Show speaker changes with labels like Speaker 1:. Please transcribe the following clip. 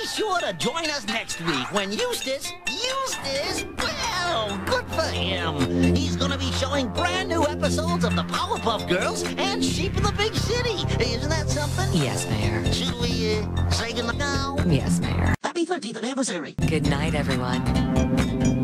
Speaker 1: be sure to join us next week when Eustace, well, good for him. He's gonna be showing brand new episodes of the Powerpuff Girls and Sheep in the Big City. Isn't that something?
Speaker 2: Yes, Mayor.
Speaker 1: Should we, say goodnight now?
Speaker 2: Yes, Mayor.
Speaker 1: Happy 30th anniversary.
Speaker 2: Good night, everyone.